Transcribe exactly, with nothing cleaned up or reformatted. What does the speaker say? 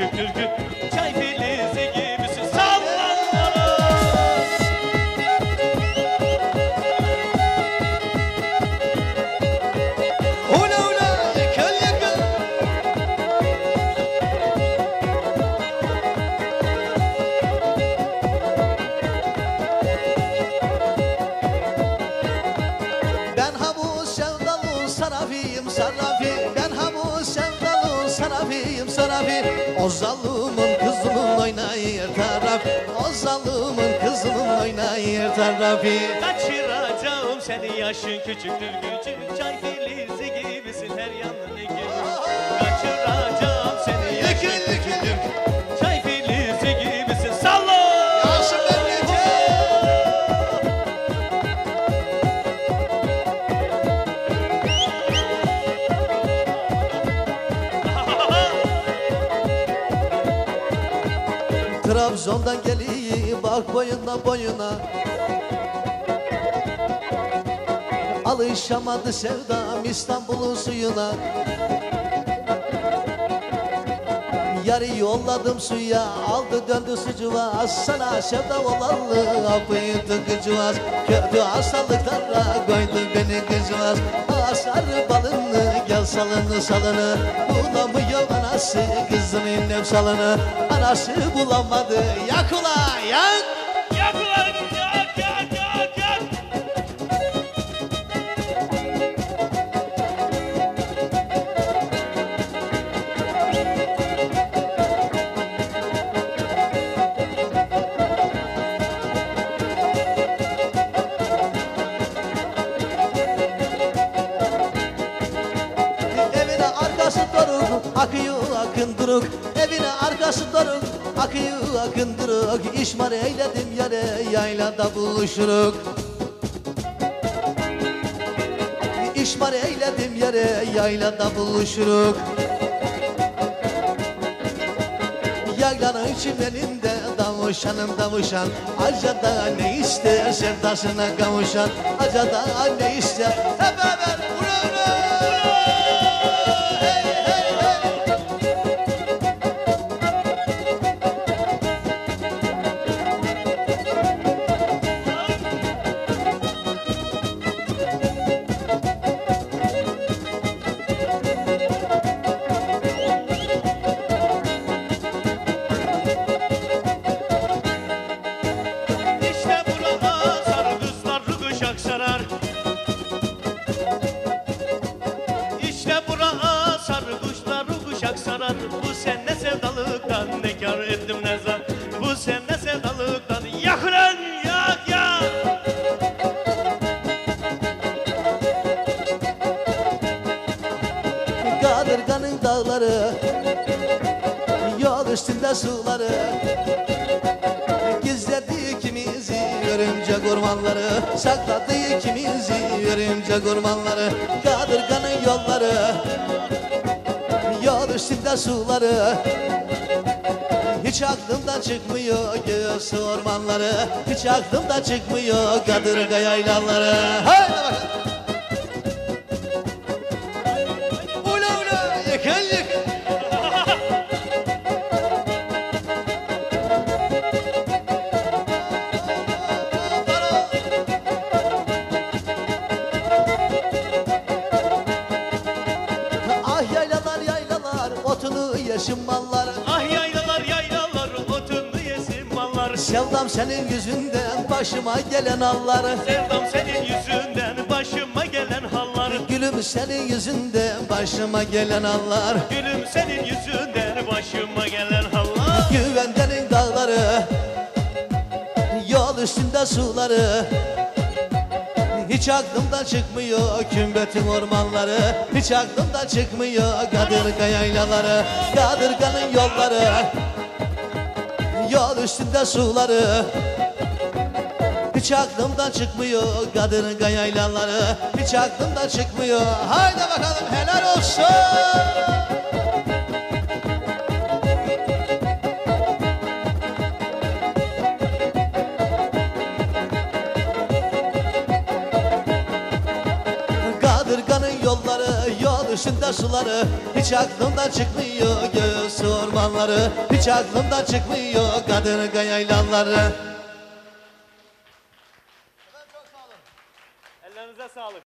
küçük türkü. Çay filizi gibisin sallanmalı. Ula ula yakın yakın. Ben ha bu sevdalı sarafiyim sarafi. Ben ha bu sevdalı sarafiyim sarafi. O zalımın kızının oynayır taraf. O zalımın kızının oynayır tarafı. Kaçıracağım seni yaşın küçüktür küçük. Çay filizi gibisin her yanın ekin. Kaçıracağım seni yaşın küçüktür. Çay filizi gibisin salla. Yansın ben gece. Trabzon'dan geliyor bak boyuna boyuna. Alışamadı sevdam İstanbul'un suyuna. Yarı yolladım suya aldı döndü sucuğa. Sana sevda olalı apıydı kıcıvaz. Kötü hastalıklara koydu beni kıcıvaz. Asar balını gel salını salını. Bulamıyor anası kızının nefsalını. Anası bulamadı yak ula yak. Yak ulan yak yak yak yak. Evine arkası doruk, akıyor akın duruk. Evine arkası doruk, akıyor akın duruk. İşmar eyledim yere, yaylada buluşuruk. İşmar eyledim yere, yaylada buluşuruk. Yaylanın çimeninde davuşanım davuşan. Acada ne ister sevdasına kavuşan. Acada ne ister hep beraber ura ura. Hey hey hey. İşte burada sarı kızlar ruguşak sarar. İşte burada sarı kuşlar ruguşak sarar. Bu sen ne sevdalıktan ne kar ettim ne zar. Bu sen ne sevdalıktan yak ulan yak yak. Kadırganın dağları, yol üstünde suları. Gizledi ikimizi örümcek ormanları. Sakladı ikimizi örümcek ormanları. Kadırganın yolları, yol üstünde suları. Hiç aklımdan çıkmıyor göğsü ormanları. Hiç aklımdan çıkmıyor kadırga yaylaları. Haydi bakalım. Ula ula yakın yakın. Ah yaylalar yaylalar otunu yeşim mallar. Ah yaylalar yaylalar otunu yesin mallar. Sevdam senin yüzünden başıma gelen hallar. Sevdam senin yüzünden başıma gelen hallar. Gülüm senin yüzünden başıma gelen hallar. Gülüm senin yüzünden başıma gelen hallar. Güvendenin dağları, yol üstünde suları. Hiç aklımdan çıkmıyor kümbetin ormanları. Hiç aklımdan çıkmıyor kadırga yaylaları. Kadırganın yolları, yol üstünde suları. Hiç aklımdan çıkmıyor kadırga yaylaları. Hiç aklımdan çıkmıyor. Haydi bakalım helal olsun. Kadırganın yolları, yol gümüşünde suları hiç aklımdan çıkmıyor. Göğüs ormanları hiç aklımdan çıkmıyor. Kadırga yaylanları